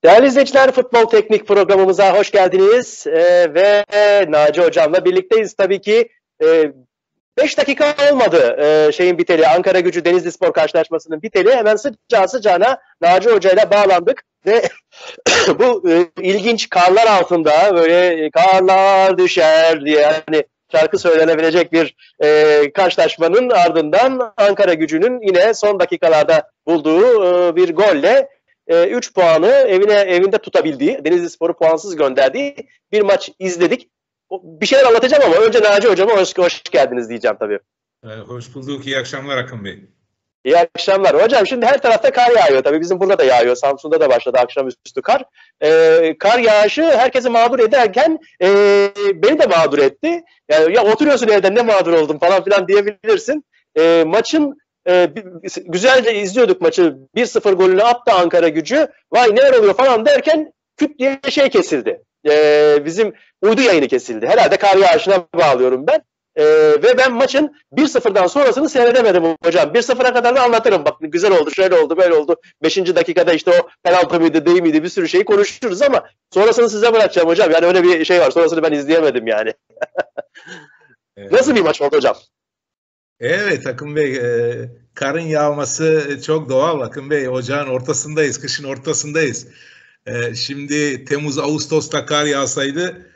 Değerli izleyiciler, Futbol Teknik programımıza hoş geldiniz. Ve Naci Hocam'la birlikteyiz. Tabii ki 5 dakika olmadı şeyin biteli, Ankaragücü Denizlispor karşılaşmasının biteli. Hemen sıcağı sıcağına Naci Hoca'yla bağlandık ve bu ilginç karlar altında böyle karlar düşer diye yani şarkı söylenebilecek bir karşılaşmanın ardından Ankaragücü'nün yine son dakikalarda bulduğu bir golle 3 puanı evinde tutabildiği, Denizlispor'u puansız gönderdiği bir maç izledik. Bir şeyler anlatacağım ama önce Naci Hocam'a hoş geldiniz diyeceğim tabii. Hoş bulduk. İyi akşamlar Akın Bey. İyi akşamlar. Hocam şimdi her tarafta kar yağıyor. Tabii bizim burada da yağıyor. Samsun'da da başladı akşamüstü kar. Kar yağışı herkesi mağdur ederken beni de mağdur etti. Yani ya oturuyorsun evde ne mağdur oldum falan filan diyebilirsin. Maçın güzelce izliyorduk maçı. 1-0 golünü attı Ankaragücü. Vay neler oluyor falan derken küt diye şey kesildi. Bizim uydu yayını kesildi. Herhalde kar yağışına bağlıyorum ben. Ve ben maçın 1-0'dan sonrasını seyredemedim hocam. 1-0'a kadar da anlatırım. Bak güzel oldu, şöyle oldu, böyle oldu. 5. dakikada işte o penaltı mıydı, değil miydi bir sürü şeyi konuşuruz ama sonrasını size bırakacağım hocam. Yani öyle bir şey var. Sonrasını ben izleyemedim yani. Nasıl bir maç oldu hocam? Evet Akın Bey, karın yağması çok doğal Akın Bey. Ocağın ortasındayız, kışın ortasındayız. Şimdi Temmuz, Ağustos'ta kar yağsaydı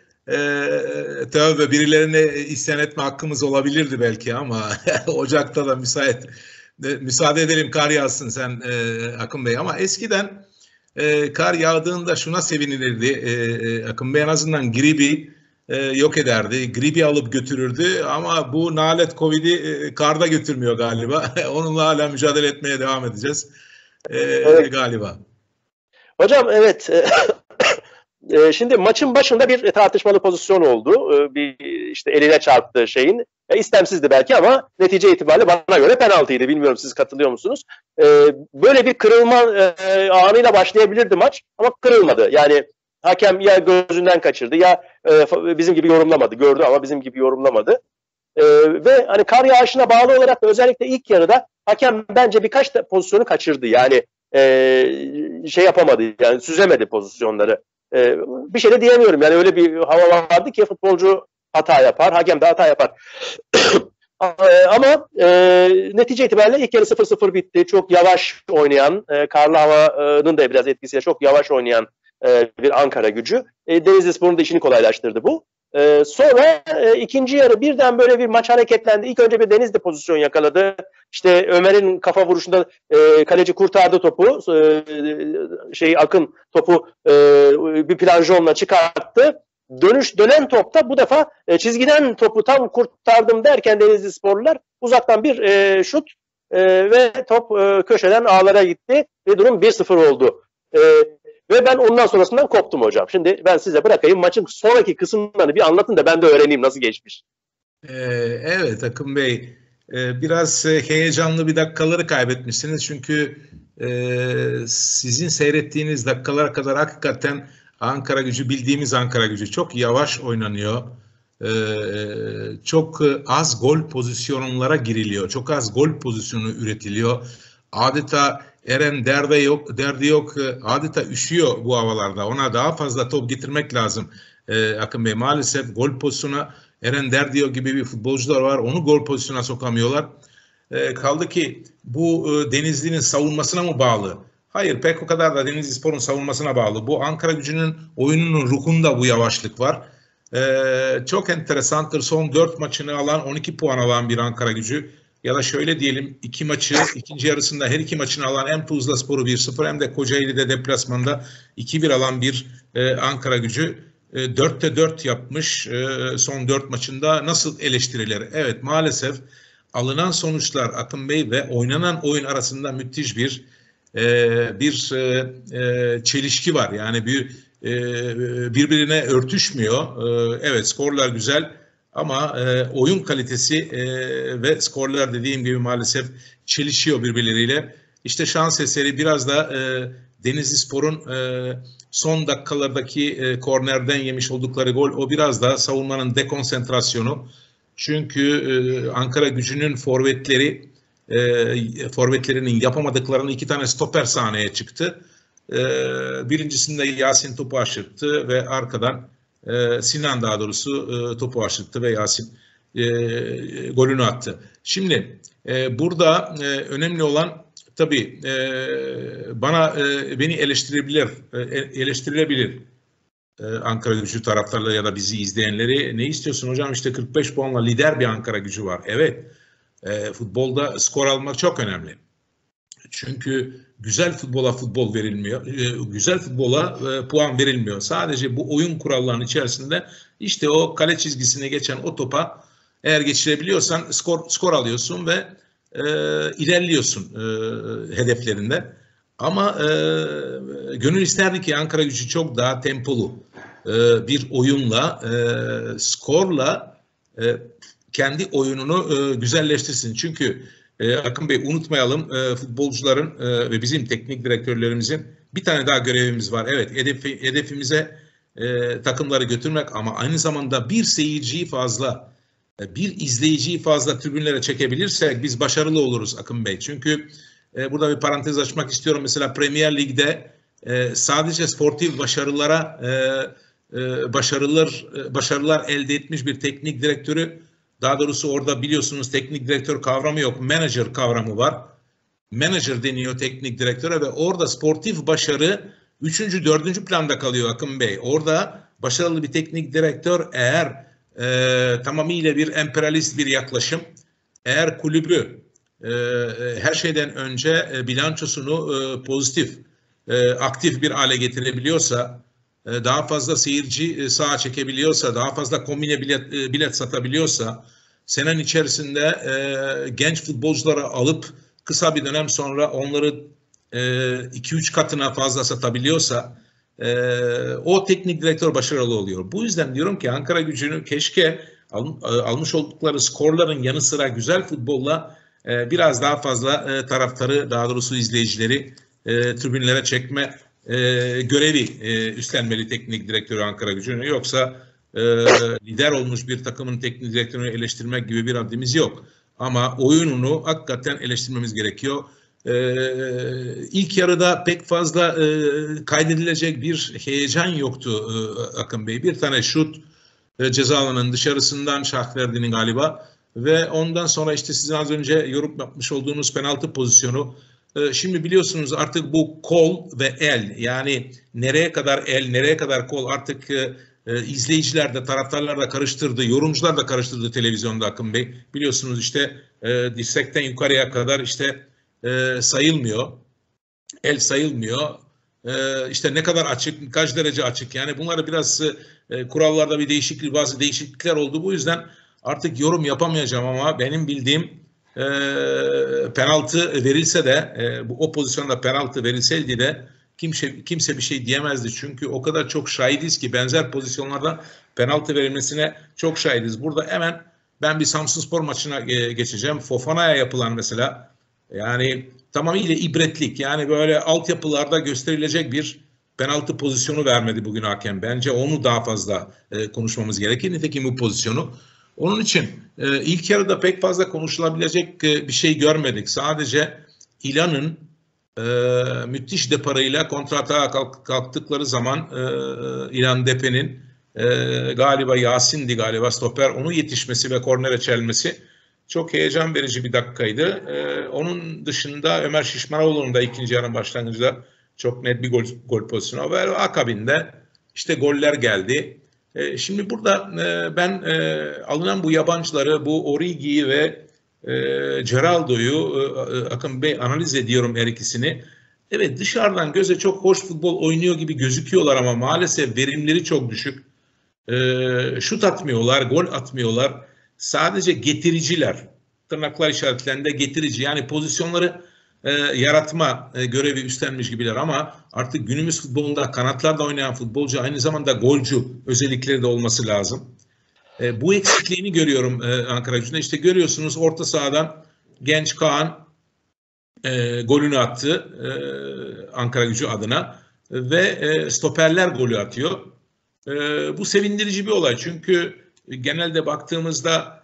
tövbe birilerine isyan etme hakkımız olabilirdi belki ama Ocak'ta da müsaade edelim kar yağsın sen Akın Bey. Ama eskiden kar yağdığında şuna sevinilirdi. Akın Bey en azından gribi yok ederdi. Gribi alıp götürürdü ama bu nalet Covid'i karda götürmüyor galiba. Onunla hala mücadele etmeye devam edeceğiz Evet. galiba. Hocam evet. Şimdi maçın başında bir tartışmalı pozisyon oldu. Bir işte eline çarptı şeyin. İstemsizdi belki ama netice itibariyle bana göre penaltıydı. Bilmiyorum siz katılıyor musunuz? Böyle bir kırılma anıyla başlayabilirdi maç ama kırılmadı. Yani hakem ya gözünden kaçırdı ya bizim gibi yorumlamadı. Gördü ama bizim gibi yorumlamadı. Ve hani kar yağışına bağlı olarak da özellikle ilk yarıda hakem bence birkaç pozisyonu kaçırdı. Yani şey yapamadı yani süzemedi pozisyonları. Bir şey de diyemiyorum. Yani öyle bir hava vardı ki futbolcu hata yapar, hakem de hata yapar. Ama netice itibariyle ilk yarı 0-0 bitti. Çok yavaş oynayan, karlı havanın da biraz etkisiyle çok yavaş oynayan bir Ankaragücü. Denizlispor'un da işini kolaylaştırdı bu. Sonra ikinci yarı birden böyle bir maç hareketlendi. İlk önce bir Denizli pozisyon yakaladı. İşte Ömer'in kafa vuruşunda kaleci kurtardı topu. Akın topu bir planjonla çıkarttı. Dönen topta bu defa çizgiden topu tam kurtardım derken Denizlisporlular uzaktan bir şut ve top köşeden ağlara gitti ve durum 1-0 oldu. Ve ben ondan sonrasından koptum hocam. Şimdi ben size bırakayım maçın sonraki kısımlarını bir anlatın da ben de öğreneyim nasıl geçmiş. Evet Akın Bey, biraz heyecanlı bir dakikaları kaybetmişsiniz çünkü sizin seyrettiğiniz dakikalara kadar hakikaten Ankaragücü bildiğimiz Ankaragücü çok yavaş oynanıyor. Çok az gol pozisyonlara giriliyor. Çok az gol pozisyonu üretiliyor. Adeta Eren derdi yok. Adeta üşüyor bu havalarda. Ona daha fazla top getirmek lazım. Akın Bey maalesef gol pozisyona Eren Derdiyo gibi bir futbolcular var. Onu gol pozisyona sokamıyorlar. Kaldı ki bu Denizli'nin savunmasına mı bağlı? Hayır, pek o kadar da Denizlispor'un savunmasına bağlı. Bu Ankaragücü'nün oyununun ruhunda bu yavaşlık var. Çok enteresandır. Son 4 maçını alan, 12 puan alan bir Ankaragücü. Ya da şöyle diyelim, ikinci yarısında her iki maçını alan hem Tuzlaspor'u 1-0 hem de Kocaeli'de deplasmanda 2-1 alan bir Ankaragücü. 4'te 4 yapmış son 4 maçında. Nasıl eleştirilir? Evet, maalesef alınan sonuçlar Akın Bey ve oynanan oyun arasında müthiş bir çelişki var. Yani birbirine örtüşmüyor. Evet, skorlar güzel ama oyun kalitesi ve skorlar dediğim gibi maalesef çelişiyor birbirleriyle. İşte şans eseri biraz da Denizlispor'un son dakikalardaki kornerden yemiş oldukları gol, o biraz da savunmanın dekonsantrasyonu. Çünkü Ankaragücü'nün forvetlerinin yapamadıklarını 2 tane stoper sahneye çıktı. Birincisinde Yasin topu aşırttı ve arkadan Sinan daha doğrusu topu aşırttı ve Yasin golünü attı. Şimdi burada önemli olan tabii beni eleştirilebilir Ankaragücü taraftarları ya da bizi izleyenleri. Ne istiyorsun hocam, işte 45 puanla lider bir Ankaragücü var. Evet, futbolda skor almak çok önemli. Çünkü güzel futbola futbol verilmiyor. Güzel futbola puan verilmiyor. Sadece bu oyun kurallarının içerisinde işte o kale çizgisine geçen o topa eğer geçirebiliyorsan skor alıyorsun ve ilerliyorsun hedeflerinde. Ama gönül isterdi ki Ankaragücü çok daha tempolu bir oyunla, skorla kendi oyununu güzelleştirsin. Çünkü Akın Bey, unutmayalım, futbolcuların ve bizim teknik direktörlerimizin bir tane daha görevimiz var. Evet, hedefimize takımları götürmek ama aynı zamanda bir seyirciyi fazla, bir izleyiciyi fazla tribünlere çekebilirsek biz başarılı oluruz Akın Bey. Çünkü burada bir parantez açmak istiyorum. Mesela Premier Lig'de sadece sportif başarılar elde etmiş bir teknik direktörü, daha doğrusu orada biliyorsunuz teknik direktör kavramı yok, manager kavramı var. Manager deniyor teknik direktöre ve orada sportif başarı 3. 4. planda kalıyor Akın Bey. Orada başarılı bir teknik direktör eğer tamamıyla bir emperyalist bir yaklaşım, eğer kulübü her şeyden önce bilançosunu pozitif, aktif bir hale getirebiliyorsa, daha fazla seyirci sağa çekebiliyorsa, daha fazla kombine bilet satabiliyorsa, senenin içerisinde genç futbolcuları alıp kısa bir dönem sonra onları 2-3 katına fazla satabiliyorsa o teknik direktör başarılı oluyor. Bu yüzden diyorum ki Ankaragücü'nün keşke almış oldukları skorların yanı sıra güzel futbolla biraz daha fazla taraftarı, daha doğrusu izleyicileri tribünlere çekme görevi üstlenmeli teknik direktörü Ankaragücü'nün. Yoksa lider olmuş bir takımın teknik direktörünü eleştirmek gibi bir haddimiz yok. Ama oyununu hakikaten eleştirmemiz gerekiyor. İlk yarıda pek fazla kaydedilecek bir heyecan yoktu Akın Bey. Bir tane şut ceza alanının dışarısından Şahverdi'nin galiba ve ondan sonra işte sizin az önce yorum yapmış olduğunuz penaltı pozisyonu. Şimdi biliyorsunuz artık bu kol ve el, yani nereye kadar el, nereye kadar kol artık izleyiciler de, taraftarlar da karıştırdı, yorumcular da karıştırdı televizyonda Akın Bey. Biliyorsunuz işte dirsekten yukarıya kadar işte sayılmıyor, el sayılmıyor. İşte ne kadar açık, kaç derece açık, yani bunları biraz kurallarda bazı değişiklikler oldu. Bu yüzden artık yorum yapamayacağım ama benim bildiğim penaltı verilse de o pozisyonda penaltı verilseydi de kimse bir şey diyemezdi. Çünkü o kadar çok şahidiz ki benzer pozisyonlarda penaltı verilmesine çok şahidiz. Burada hemen ben bir Samsunspor maçına geçeceğim. Fofana'ya yapılan mesela, yani tamamıyla ibretlik, yani böyle altyapılarda gösterilecek bir penaltı pozisyonu vermedi bugün hakem. Bence onu daha fazla konuşmamız gerekir. Nitekim bu pozisyonu. Onun için ilk yarıda pek fazla konuşulabilecek bir şey görmedik. Sadece İlan'ın müthiş deparıyla kontratağa kalktıkları zaman İlan Depe'nin galiba Yasin'di galiba stoper, onu yetişmesi ve kornere çelmesi çok heyecan verici bir dakikaydı. Onun dışında Ömer Şişmanoğlu'nun da ikinci yarının başlangıcında çok net bir gol pozisyonu ve akabinde işte goller geldi. Şimdi burada ben alınan bu yabancıları, bu Origi'yi ve Geraldo'yu Akın Bey analiz ediyorum her ikisini. Evet, dışarıdan göze çok hoş futbol oynuyor gibi gözüküyorlar ama maalesef verimleri çok düşük. Şut atmıyorlar, gol atmıyorlar. Sadece getiriciler. Tırnaklar işaretlerinde getirici. Yani pozisyonları yaratma görevi üstlenmiş gibiler ama artık günümüz futbolunda kanatlarda oynayan futbolcu aynı zamanda golcü özellikleri de olması lazım. Bu eksikliğini görüyorum Ankaragücü'nde. İşte görüyorsunuz orta sahadan genç Kaan golünü attı Ankaragücü adına ve stoperler golü atıyor. Bu sevindirici bir olay çünkü genelde baktığımızda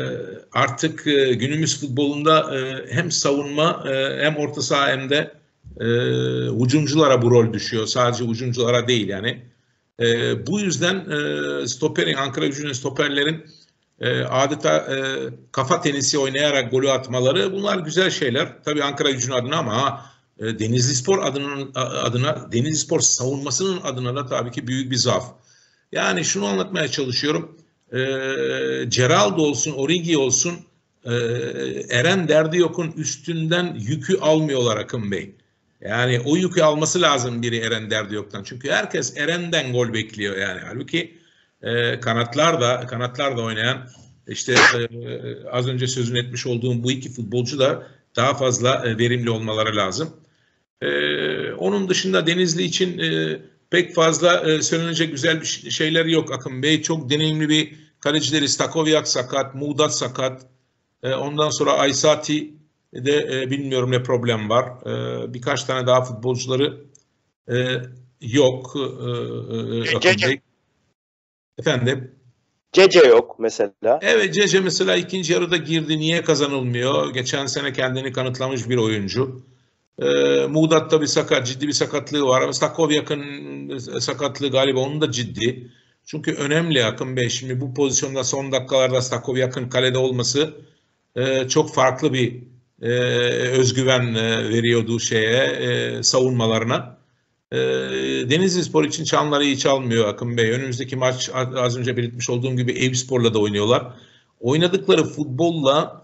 artık günümüz futbolunda hem savunma hem orta saha hem de hücumculara bu rol düşüyor. Sadece hücumculara değil yani. Bu yüzden Ankaragücü'nün stoperlerin adeta kafa tenisi oynayarak golü atmaları, bunlar güzel şeyler. Tabii Ankaragücü'nün adına ama Denizlispor adına, Denizlispor savunmasının adına da tabii ki büyük bir zaaf. Yani şunu anlatmaya çalışıyorum. Geraldo olsun, Origi olsun, Eren Derdiyok'un üstünden yükü almıyorlar Akın Bey. Yani o yükü alması lazım biri Eren Derdiyok'tan. Çünkü herkes Eren'den gol bekliyor yani. Halbuki kanatlarda oynayan işte az önce sözünü etmiş olduğum bu iki futbolcu da daha fazla verimli olmaları lazım. Onun dışında Denizli için pek fazla söylenecek güzel bir şeyler yok Akın Bey. Çok deneyimli bir kalecileri, Stakovyak sakat, Muğdat sakat. Ondan sonra Aysati de bilmiyorum ne problem var. Birkaç tane daha futbolcuları yok. Akın Bey. Efendim? Cece yok mesela. Evet, Cece mesela ikinci yarıda girdi. Niye kazanılmıyor? Geçen sene kendini kanıtlamış bir oyuncu. Muğdat'ta ciddi bir sakatlığı var. Ama Stakovyak'ın sakatlığı galiba onun da ciddi. Çünkü önemli Akın Bey. Şimdi bu pozisyonda son dakikalarda Stakovyak'ın kalede olması çok farklı bir özgüven veriyordu savunmalarına. Denizlispor için çanları iyi çalmıyor Akın Bey. Önümüzdeki maç az önce belirtmiş olduğum gibi Eyüpspor'la da oynuyorlar. Oynadıkları futbolla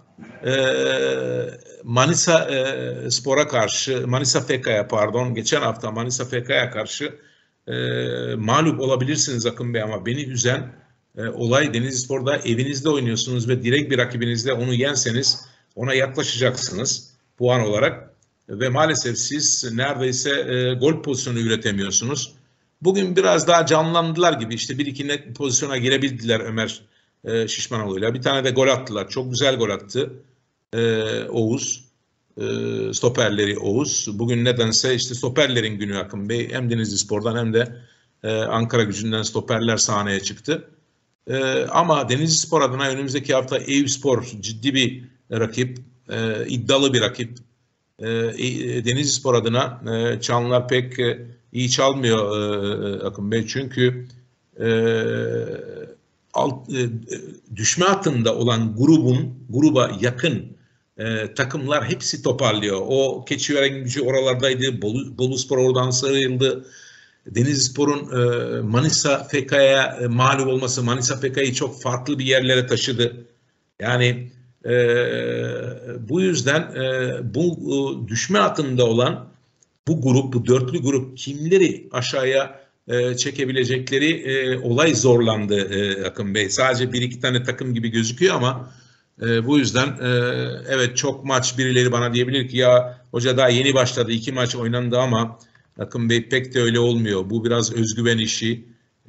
Manisa Spor'a karşı, Manisa FK'ya geçen hafta Manisa FK'ya karşı mağlup olabilirsiniz Akın Bey, ama beni üzen olay Denizlispor'da evinizde oynuyorsunuz ve direkt bir rakibinizle onu yenseniz ona yaklaşacaksınız puan olarak ve maalesef siz neredeyse gol pozisyonu üretemiyorsunuz. Bugün biraz daha canlandılar gibi, işte bir iki net pozisyona girebildiler Ömer Şişmanoğlu'yla. Bir tane de gol attılar. Çok güzel gol attı Oğuz. Stoperleri Oğuz. Bugün nedense işte stoperlerin günü Akın Bey. Hem Denizlispor'dan hem de Ankaragücü'nden stoperler sahneye çıktı. Ama Denizlispor adına önümüzdeki hafta Eyüpspor ciddi bir rakip, iddialı bir rakip. Denizlispor adına çanlar pek iyi çalmıyor Akın Bey. Çünkü düşme hattında olan gruba yakın takımlar hepsi toparlıyor. O Keçiörengücü oralardaydı. Boluspor oradan sıyrıldı. Denizlispor'un Manisa FK'ya mağlup olması Manisa FK'yı çok farklı bir yerlere taşıdı. Yani bu yüzden bu düşme hattında olan bu dörtlü grup kimleri aşağıya çekebilecekleri olay zorlandı Akın Bey. Sadece bir iki tane takım gibi gözüküyor ama bu yüzden evet, çok maç, birileri bana diyebilir ki ya hoca daha yeni başladı, 2 maç oynandı, ama Akın Bey pek de öyle olmuyor. Bu biraz özgüven işi.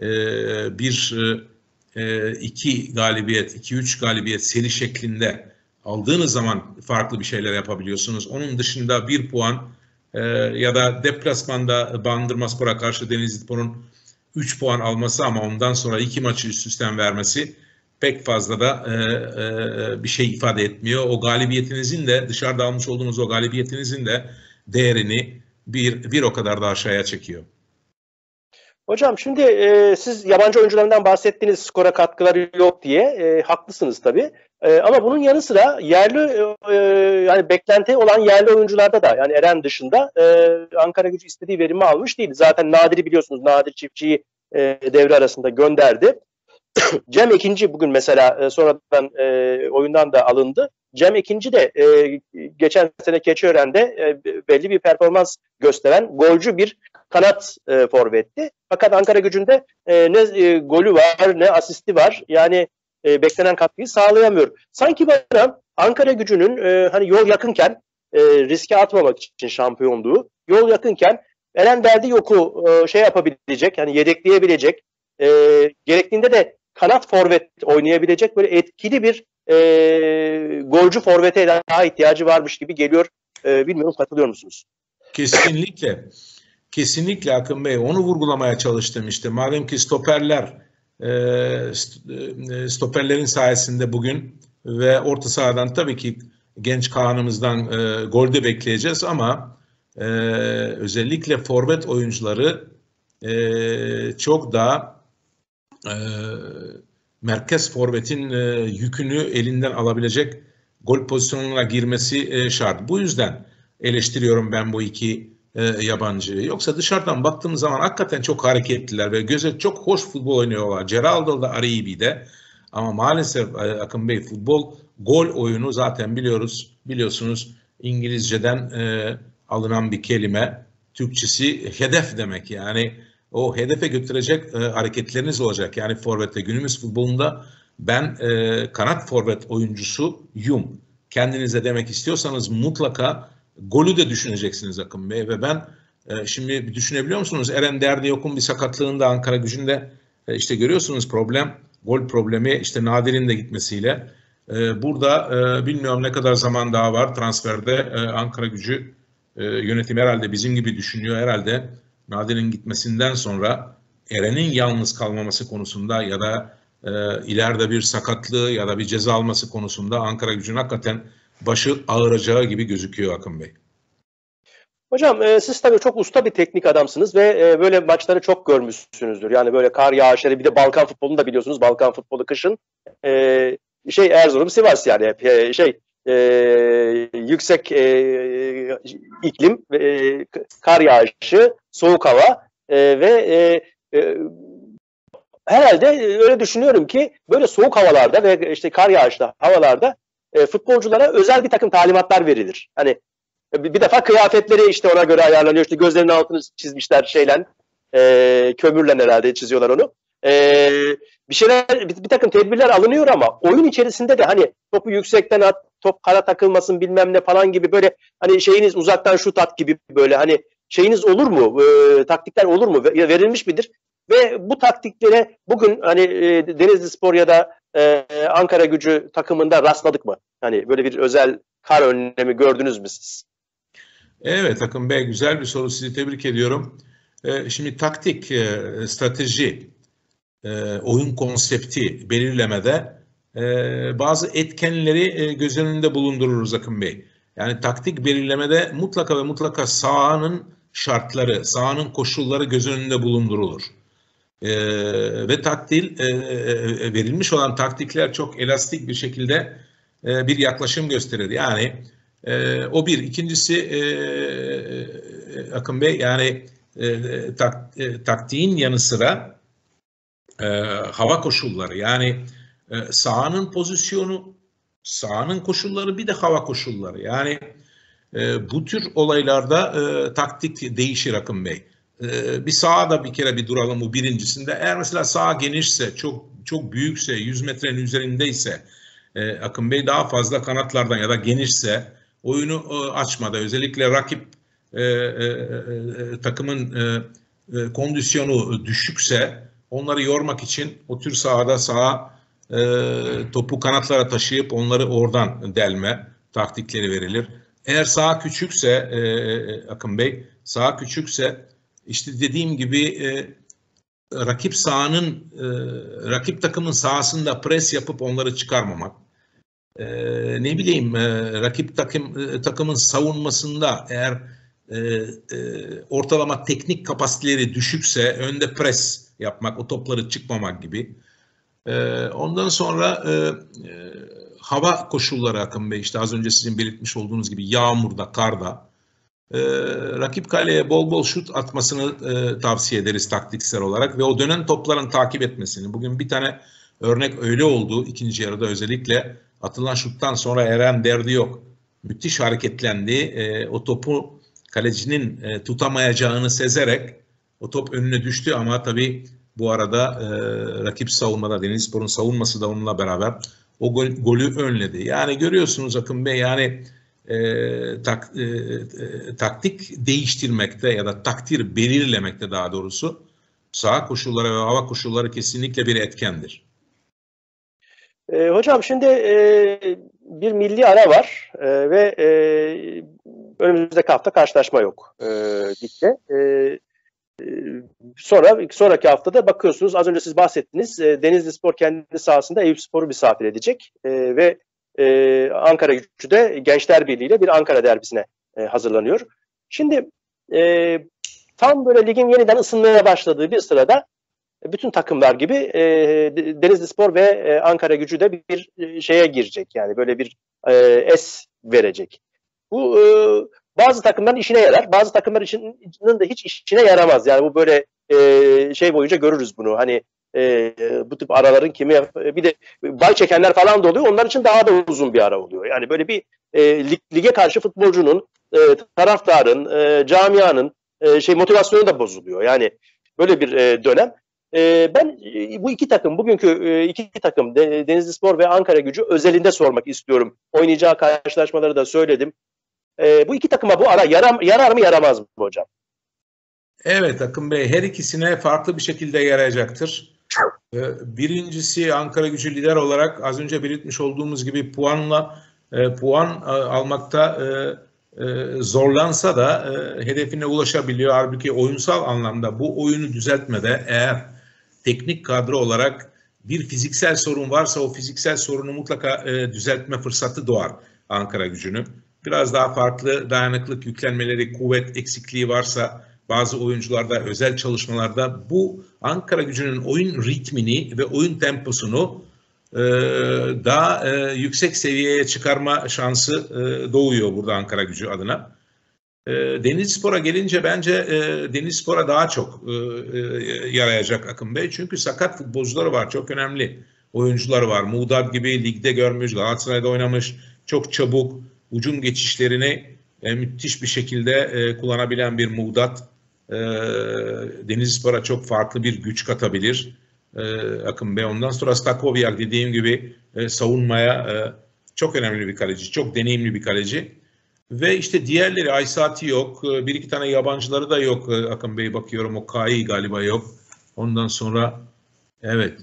2 galibiyet, 2-3 galibiyet seri şeklinde aldığınız zaman farklı bir şeyler yapabiliyorsunuz. Onun dışında 1 puan ya da deplasmanda Bandırmaspor'a karşı Denizlispor'un 3 puan alması ama ondan sonra 2 maçı üst üsten vermesi pek fazla da bir şey ifade etmiyor. O galibiyetinizin de, dışarıda almış olduğunuz o galibiyetinizin de değerini bir o kadar da aşağıya çekiyor. Hocam şimdi siz yabancı oyuncularından bahsettiğiniz skora katkıları yok diye haklısınız tabii. Ama bunun yanı sıra yerli yani beklenti olan yerli oyuncularda da, yani Eren dışında Ankaragücü istediği verimi almış değil. Zaten Nadir'i biliyorsunuz, Nadir Çiftçi'yi devre arasında gönderdi. Cem Ekinci bugün mesela sonradan oyundan da alındı. Cem Ekinci de geçen sene Keçiören'de belli bir performans gösteren golcü bir kanat forvetti. Fakat Ankaragücü'nde ne golü var ne asisti var. Yani beklenen katkıyı sağlayamıyor. Sanki bana Ankaragücü'nün hani yol yakınken riske atmamak için şampiyonluğu, yol yakınken Eren Derdiyok'u yapabilecek, hani yedekleyebilecek, gerektiğinde de kanat forvet oynayabilecek böyle etkili bir golcü forvete daha ihtiyacı varmış gibi geliyor. Bilmiyorum, katılıyor musunuz? Kesinlikle. Kesinlikle Akın Bey. Onu vurgulamaya çalıştım işte. Madem ki stoperlerin sayesinde bugün ve orta sahadan tabii ki genç Kaan'ımızdan golde bekleyeceğiz ama özellikle forvet oyuncuları çok daha merkez forvetin yükünü elinden alabilecek gol pozisyonuna girmesi şart. Bu yüzden eleştiriyorum ben bu iki yabancıyı. Yoksa dışarıdan baktığımız zaman hakikaten çok hareketliler ve göze çok hoş futbol oynuyorlar. Geraldo da Ariyibi'de. Ama maalesef Akın Bey, futbol gol oyunu zaten biliyorsunuz İngilizceden alınan bir kelime. Türkçesi hedef demek. Yani o hedefe götürecek hareketleriniz olacak. Yani forvette günümüz futbolunda ben kanat forvet oyuncusuyum. Kendinize demek istiyorsanız mutlaka golü de düşüneceksiniz Akın Bey. Ve ben şimdi düşünebiliyor musunuz? Eren Derdiyok'un bir sakatlığında Ankaragücü'nde işte görüyorsunuz gol problemi işte Nadir'in de gitmesiyle. Burada bilmiyorum ne kadar zaman daha var transferde. Ankaragücü yönetim herhalde bizim gibi düşünüyor herhalde. Nadir'in gitmesinden sonra Eren'in yalnız kalmaması konusunda ya da ileride bir sakatlığı ya da bir ceza alması konusunda Ankaragücü'nün hakikaten başı ağıracağı gibi gözüküyor Akın Bey. Hocam siz tabii çok usta bir teknik adamsınız ve böyle maçları çok görmüşsünüzdür. Yani böyle kar yağışları, bir de Balkan futbolunu da biliyorsunuz. Balkan futbolu kışın Erzurum, Sivas yani yüksek iklim, kar yağışı, soğuk hava ve herhalde öyle düşünüyorum ki böyle soğuk havalarda ve işte kar yağışlı havalarda futbolculara özel bir takım talimatlar verilir. Hani bir defa kıyafetleri işte ona göre ayarlanıyor. İşte gözlerinin altını çizmişler kömürle herhalde çiziyorlar onu. Bir takım tedbirler alınıyor ama oyun içerisinde de hani topu yüksekten at, top kara takılmasın bilmem ne falan gibi böyle hani şeyiniz uzaktan şut at gibi böyle hani şeyiniz olur mu? Taktikler olur mu? Verilmiş midir? Ve bu taktiklere bugün hani Denizlispor ya da Ankaragücü takımında rastladık mı? Hani böyle bir özel kar önlemi gördünüz mü siz? Evet Akın Bey, güzel bir soru, sizi tebrik ediyorum. Şimdi taktik, strateji, oyun konsepti belirlemede bazı etkenleri göz önünde bulundururuz Akın Bey. Yani taktik belirlemede mutlaka ve mutlaka sahanın şartları, sahanın koşulları göz önünde bulundurulur. Ve verilmiş olan taktikler çok elastik bir şekilde bir yaklaşım gösterir. Yani o bir. İkincisi Akın Bey, yani taktiğin yanı sıra hava koşulları, yani sahanın pozisyonu, sahanın koşulları, bir de hava koşulları. Yani bu tür olaylarda taktik değişir Akın Bey. Bir sahada bir kere bir duralım bu birincisinde. Eğer mesela saha genişse, çok büyükse, 100 metrenin üzerindeyse Akın Bey, daha fazla kanatlardan ya da genişse oyunu açmada, özellikle rakip takımın kondisyonu düşükse onları yormak için o tür sahada topu kanatlara taşıyıp onları oradan delme taktikleri verilir. Eğer saha küçükse Akın Bey, saha küçükse işte dediğim gibi rakip takımın sahasında pres yapıp onları çıkarmamak. Ne bileyim, rakip takımın savunmasında eğer ortalama teknik kapasiteleri düşükse önde pres yapmak, o topları çıkmamak gibi. Ondan sonra hava koşulları Akın Bey, işte az önce sizin belirtmiş olduğunuz gibi yağmurda, karda rakip kaleye bol bol şut atmasını tavsiye ederiz taktiksel olarak ve o dönen topların takip etmesini. Bugün bir tane örnek öyle oldu ikinci yarıda, özellikle atılan şuttan sonra Eren Derdiyok müthiş hareketlendi. O topu kalecinin tutamayacağını sezerek o top önüne düştü ama tabii bu arada rakip savunmada, Denizlispor'un savunması da onunla beraber o golü önledi. Yani görüyorsunuz Akın Bey, yani taktik değiştirmekte ya da takdir belirlemekte daha doğrusu saha koşulları ve hava koşulları kesinlikle bir etkendir. Hocam şimdi bir milli ara var ve önümüzdeki hafta karşılaşma yok ligde. Sonraki haftada bakıyorsunuz, az önce siz bahsettiniz, Denizlispor kendi sahasında Eyüpspor'u misafir edecek ve Ankaragücü de Gençler Birliği ile bir Ankara derbisine hazırlanıyor. Şimdi tam böyle ligin yeniden ısınmaya başladığı bir sırada bütün takımlar gibi Denizlispor ve Ankaragücü de bir şeye girecek. Yani böyle bir es verecek. Bu bazı takımların işine yarar. Bazı takımlar için de hiç işine yaramaz. Yani bu böyle şey boyunca görürüz bunu. Hani bu tip araların bir de bay çekenler falan da oluyor. Onlar için daha da uzun bir ara oluyor. Yani böyle bir lige karşı futbolcunun, taraftarın, camianın motivasyonu da bozuluyor. Yani böyle bir dönem. Ben bu iki takım, bugünkü iki takım Denizlispor ve Ankaragücü özelinde sormak istiyorum. Oynayacağı karşılaşmaları da söyledim. Bu iki takıma bu ara yarar mı yaramaz mı hocam? Evet Akın Bey, her ikisine farklı bir şekilde yarayacaktır. Birincisi Ankaragücü lider olarak az önce belirtmiş olduğumuz gibi puan almakta zorlansa da hedefine ulaşabiliyor. Halbuki oyunsal anlamda bu oyunu düzeltmede eğer teknik kadro olarak bir fiziksel sorun varsa o fiziksel sorunu mutlaka düzeltme fırsatı doğar Ankaragücü'nün. Biraz daha farklı dayanıklık yüklenmeleri, kuvvet eksikliği varsa bazı oyuncularda, özel çalışmalarda bu Ankaragücü'nün oyun ritmini ve oyun temposunu daha yüksek seviyeye çıkarma şansı doğuyor burada Ankaragücü adına. Denizlispor'a gelince bence Denizlispor'a daha çok yarayacak Akın Bey. Çünkü sakat futbolcuları var. Çok önemli oyuncuları var. Muğdat gibi ligde görmüş, Galatasaray'da oynamış. Çok çabuk ucum geçişlerini müthiş bir şekilde kullanabilen bir Muğdat. Denizlispor'a çok farklı bir güç katabilir. Akın Bey. Ondan sonra Stakoviak dediğim gibi savunmaya çok önemli bir kaleci. Çok deneyimli bir kaleci. Ve işte diğerleri Aysati yok. Bir iki tane yabancıları da yok Akın Bey, bakıyorum. O Kai galiba yok. Ondan sonra evet.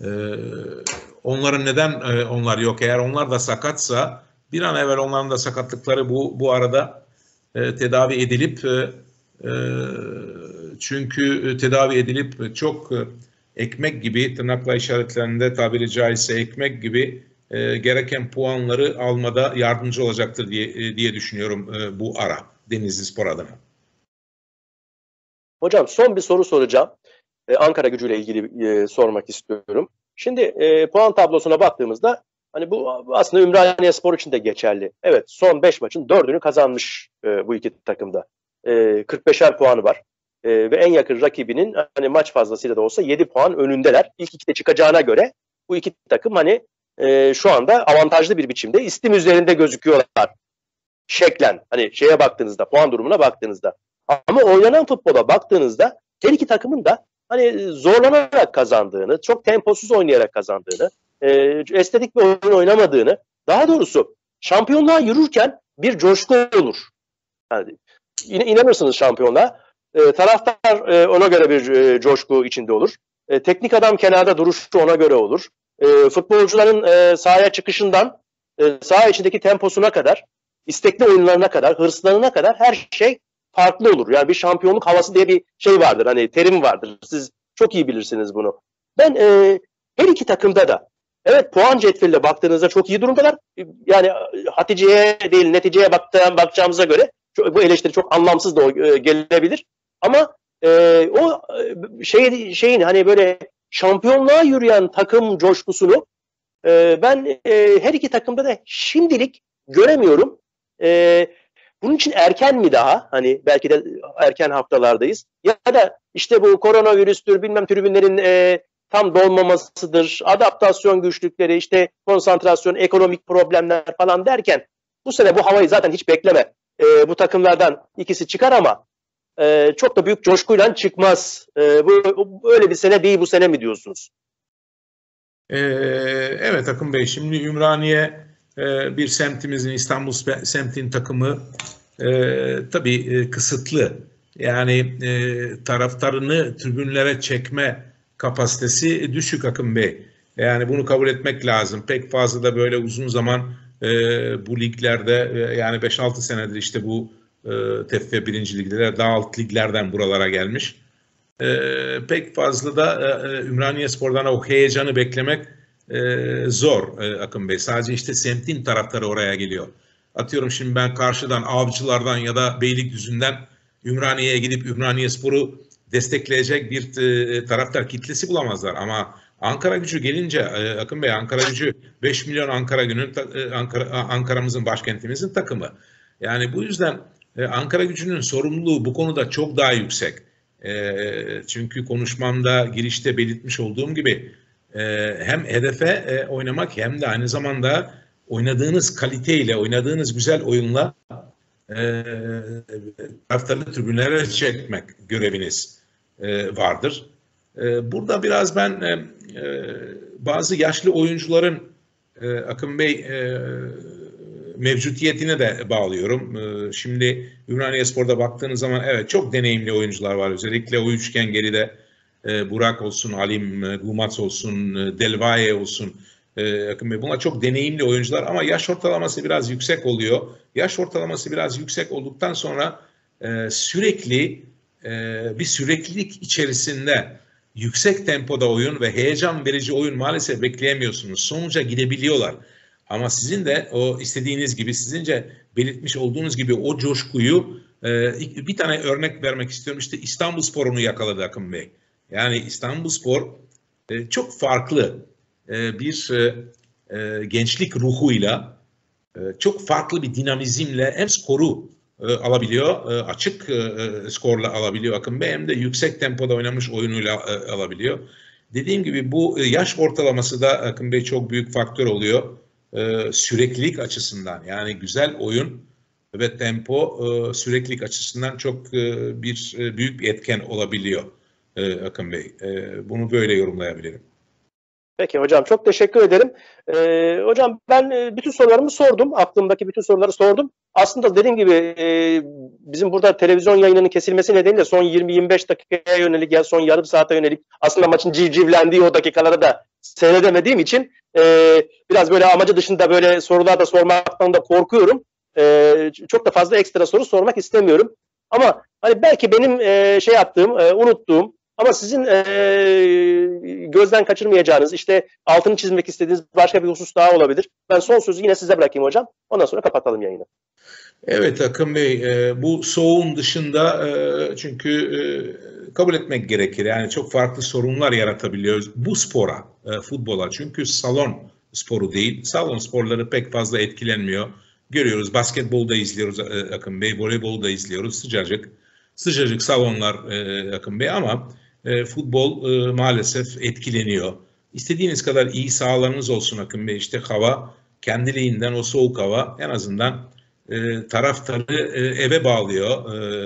Onların neden onlar yok? Eğer onlar da sakatsa bir an evvel onların da sakatlıkları bu arada tedavi edilip çünkü tedavi edilip çok ekmek gibi, tırnakla işaretlerinde tabiri caizse ekmek gibi gereken puanları almada yardımcı olacaktır diye düşünüyorum bu ara Denizlispor adına. Hocam son bir soru soracağım. Ankaragücü ile ilgili sormak istiyorum. Şimdi puan tablosuna baktığımızda hani bu aslında Ümraniyespor için de geçerli. Evet, son 5 maçın 4'ünü kazanmış bu iki takımda. 45'er puanı var. Ve en yakın rakibinin hani maç fazlasıyla da olsa 7 puan önündeler. İlk ikide çıkacağına göre bu iki takım hani şu anda avantajlı bir biçimde istim üzerinde gözüküyorlar. Şeklen hani şeye baktığınızda, puan durumuna baktığınızda. Ama oynanan futbola baktığınızda her iki takımın da hani zorlanarak kazandığını, çok temposuz oynayarak kazandığını, estetik bir oyun oynamadığını, daha doğrusu şampiyonluğa yürürken bir coşku olur. Yani, inanırsınız şampiyonluğa. Taraftar ona göre bir coşku içinde olur. Teknik adam kenarda duruşu ona göre olur. Futbolcuların sahaya çıkışından saha içindeki temposuna kadar, istekli oyunlarına kadar, hırslarına kadar her şey farklı olur. Yani bir şampiyonluk havası diye bir şey vardır. Hani terim vardır. Siz çok iyi bilirsiniz bunu. Ben her iki takımda da evet puan cetveline baktığınızda çok iyi durumdalar. Yani Hatice'ye değil neticeye bakacağımıza göre bu eleştiri çok anlamsız da gelebilir. Ama o şeyin hani böyle şampiyonluğa yürüyen takım coşkusunu ben her iki takımda da şimdilik göremiyorum. Bunun için erken mi daha? Hani belki de erken haftalardayız. Ya da işte bu koronavirüstür, bilmem tribünlerin tam dolmamasıdır, adaptasyon güçlükleri, işte konsantrasyon, ekonomik problemler falan derken bu sene bu havayı zaten hiç bekleme. Bu takımlardan ikisi çıkar ama çok da büyük coşkuyla çıkmaz. Bu öyle bir sene değil bu sene mi diyorsunuz? Evet Akın Bey, şimdi Ümraniye bir semtimizin, İstanbul semtin takımı tabii kısıtlı. Yani taraftarını tribünlere çekme kapasitesi düşük Akın Bey. Yani bunu kabul etmek lazım. Pek fazla da böyle uzun zaman bu liglerde yani 5-6 senedir işte bu TFF 1. ligler daha alt liglerden buralara gelmiş. Pek fazla da Ümraniyespor'dan o heyecanı beklemek zor Akın Bey. Sadece işte semtin taraftarı oraya geliyor. Atıyorum şimdi ben karşıdan Avcılar'dan ya da Beylikdüzü'nden Ümraniye'ye gidip Ümraniyespor'u destekleyecek bir taraftar kitlesi bulamazlar. Ama Ankaragücü gelince Akın Bey, Ankaragücü 5 milyon Ankara'mızın, başkentimizin takımı. Yani bu yüzden Ankaragücü'nün sorumluluğu bu konuda çok daha yüksek. Çünkü konuşmamda girişte belirtmiş olduğum gibi hem hedefe oynamak hem de aynı zamanda oynadığınız kaliteyle, oynadığınız güzel oyunla taraftarı tribünlere çekmek göreviniz vardır. Burada biraz ben bazı yaşlı oyuncuların Akın Bey mevcutiyetine de bağlıyorum. Şimdi Ümraniyespor'da baktığınız zaman evet çok deneyimli oyuncular var. Özellikle o üçgen geride Burak olsun, Halim Gumac olsun, Delvaye olsun. Akın Bey, bunlar çok deneyimli oyuncular ama yaş ortalaması biraz yüksek oluyor. Yaş ortalaması biraz yüksek olduktan sonra sürekli bir süreklilik içerisinde yüksek tempoda oyun ve heyecan verici oyun maalesef bekleyemiyorsunuz. Sonuca gidebiliyorlar. Ama sizin de o istediğiniz gibi, sizince belirtmiş olduğunuz gibi o coşkuyu bir tane örnek vermek istiyorum. İşte İstanbulspor onu yakaladı Akın Bey. Yani İstanbulspor çok farklı bir gençlik ruhuyla, çok farklı bir dinamizmle hem skoru alabiliyor, açık skorla alabiliyor Akın Bey, hem de yüksek tempoda oynamış oyunuyla alabiliyor. Dediğim gibi bu yaş ortalaması da Akın Bey çok büyük faktör oluyor. Süreklilik açısından, yani güzel oyun ve tempo süreklilik açısından çok büyük bir etken olabiliyor Akın Bey. Bunu böyle yorumlayabilirim. Peki hocam, çok teşekkür ederim. Hocam ben bütün sorularımı sordum. Aklımdaki bütün soruları sordum. Aslında dediğim gibi bizim burada televizyon yayınının kesilmesi nedeniyle son 20-25 dakikaya yönelik ya son yarım saate yönelik aslında maçın civcivlendiği o dakikalara da seyredemediğim için biraz böyle amacı dışında böyle sorular da sormaktan da korkuyorum. Çok da fazla ekstra soru sormak istemiyorum. Ama hani belki benim şey yaptığım, unuttuğum ama sizin gözden kaçırmayacağınız, işte altını çizmek istediğiniz başka bir husus daha olabilir. Ben son sözü yine size bırakayım hocam. Ondan sonra kapatalım yayını. Evet Akın Bey, bu soğuğun dışında çünkü kabul etmek gerekir. Yani çok farklı sorunlar yaratabiliyoruz bu spora, futbola. Çünkü salon sporu değil. Salon sporları pek fazla etkilenmiyor. Görüyoruz, basketbolda izliyoruz Akın Bey, voleybolda izliyoruz. Sıcacık salonlar Akın Bey, ama futbol maalesef etkileniyor. İstediğiniz kadar iyi sahalarınız olsun Akın Bey, işte hava kendiliğinden, o soğuk hava en azından taraftarı eve bağlıyor,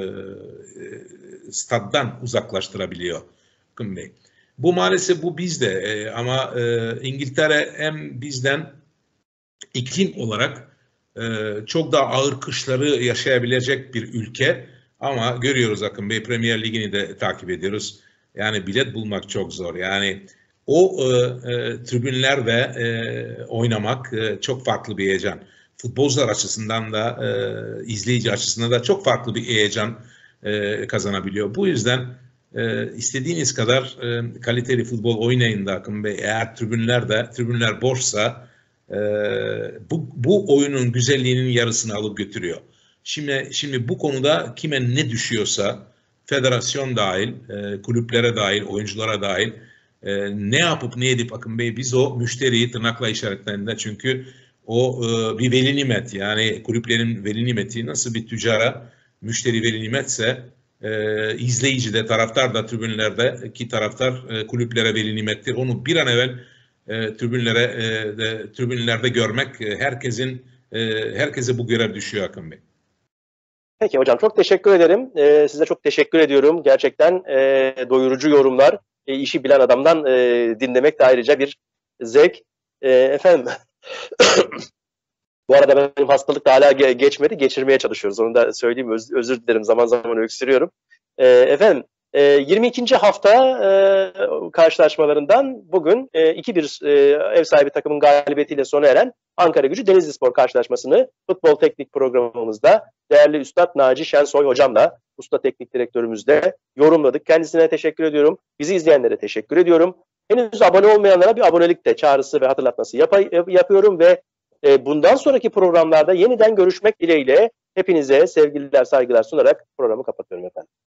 staddan uzaklaştırabiliyor Akın Bey. Bu maalesef bu bizde ama İngiltere hem bizden iklim olarak çok daha ağır kışları yaşayabilecek bir ülke. Ama görüyoruz Akın Bey, Premier Ligi'ni de takip ediyoruz. Yani bilet bulmak çok zor. Yani o tribünlerde oynamak çok farklı bir heyecan. Futbolcular açısından da izleyici açısından da çok farklı bir heyecan kazanabiliyor. Bu yüzden istediğiniz kadar kaliteli futbol oynayın da Akın Bey. Eğer tribünler boşsa bu oyunun güzelliğinin yarısını alıp götürüyor. Şimdi bu konuda kime ne düşüyorsa, federasyon dahil, kulüplere dahil, oyunculara dahil, ne yapıp ne edip Akın Bey, biz o müşteriyi tırnakla işaretlerinde, çünkü o bir veli nimet, yani kulüplerin veli nimeti nasıl bir tüccara müşteri veli nimetse, izleyici de, taraftar da, tribünlerdeki taraftar kulüplere veli nimettir. Onu bir an evvel tribünlerde görmek herkese bu görev düşüyor Akın Bey. Peki hocam, çok teşekkür ederim. Size çok teşekkür ediyorum. Gerçekten doyurucu yorumlar. İşi bilen adamdan dinlemek de ayrıca bir zevk. Efendim, bu arada benim hastalık da hala geçmedi. Geçirmeye çalışıyoruz. Onu da söyleyeyim. Özür dilerim. Zaman zaman öksürüyorum. Efendim, 22. hafta karşılaşmalarından bugün 2-1 ev sahibi takımın galibiyetiyle sona eren Ankaragücü Denizlispor karşılaşmasını futbol teknik programımızda değerli Üstad Naci Şensoy hocamla, usta teknik direktörümüzle yorumladık. Kendisine teşekkür ediyorum. Bizi izleyenlere teşekkür ediyorum. Henüz abone olmayanlara bir abonelik de çağrısı ve hatırlatması yapıyorum ve Bundan sonraki programlarda yeniden görüşmek dileğiyle hepinize sevgiler, saygılar sunarak programı kapatıyorum efendim.